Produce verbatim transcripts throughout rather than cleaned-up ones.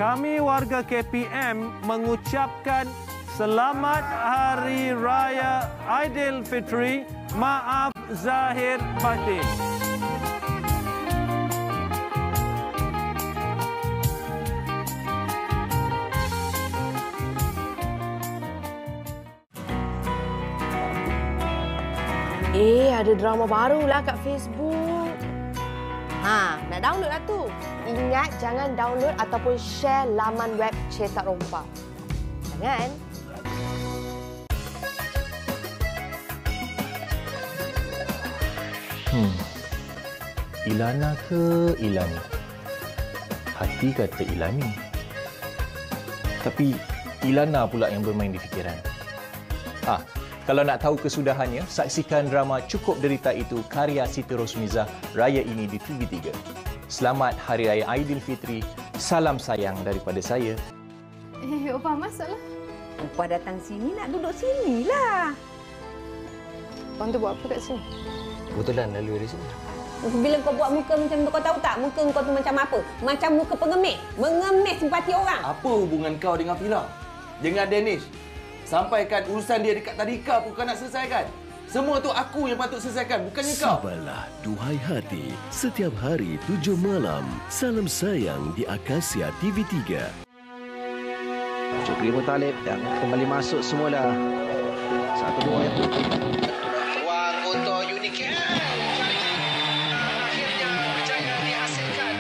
kami warga K P M mengucapkan Selamat Hari Raya Aidilfitri. Maaf zahir batin. Eh, ada drama baru lah kat Facebook. Ha, nak download lah tu. Ingat jangan download ataupun share laman web Cetak Rompak. Jangan. Hmm. Ilana ke Ilani? Hati kata Ilani. Tapi Ilana pula yang bermain di fikiran. Ah, kalau nak tahu kesudahannya, saksikan drama Cukup Derita Itu karya Siti Rosmizah raya ini di T V tiga. Selamat Hari Raya Aidilfitri. Salam sayang daripada saya. Eh, Opah masuklah. Opah datang sini nak duduk sinilah. Abang tu buat apa kat sini? Kebetulan lalu dari sini. Bila kau buat muka macam tu, kau tahu tak muka kau tu macam apa? Macam muka pengemis. Mengemis simpati orang. Apa hubungan kau dengan Fila? Dengan Danish? Sampaikan urusan dia dekat tadika pun kau nak selesaikan. Semua tu aku yang patut selesaikan, bukannya kau. Sabarlah, duhai hati. Setiap hari tujuh malam, Salam Sayang di Akasia T V tiga. Syukri Muttalib yang kembali masuk semula. Satu dua yang ruang untuk Unique. Akhirnya berjaya dihasilkan.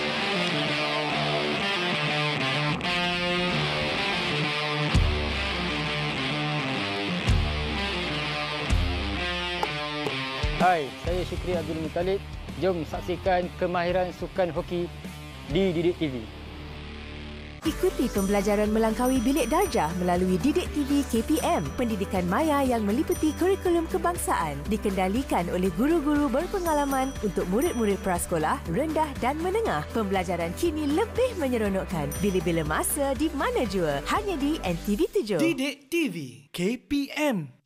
Hai, saya Syukri Abdul Muttalib. Jom saksikan kemahiran sukan hoki di Didik T V. Ikuti pembelajaran melangkaui bilik darjah melalui Didik T V K P M, pendidikan maya yang meliputi kurikulum kebangsaan, dikendalikan oleh guru-guru berpengalaman untuk murid-murid prasekolah, rendah dan menengah. Pembelajaran kini lebih menyeronokkan. Bila-bila masa di mana jua, hanya di N T V tujuh. Didik T V K P M.